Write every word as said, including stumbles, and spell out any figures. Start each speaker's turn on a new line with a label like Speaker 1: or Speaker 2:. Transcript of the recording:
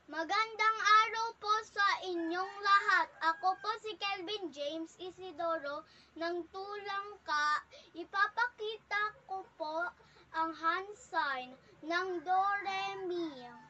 Speaker 1: Magandang araw po sa inyong lahat. Ako po si Kelvin James Isidoro ng Tulangka. Ipapakita ko po ang hand sign ng Do, Re, Mi.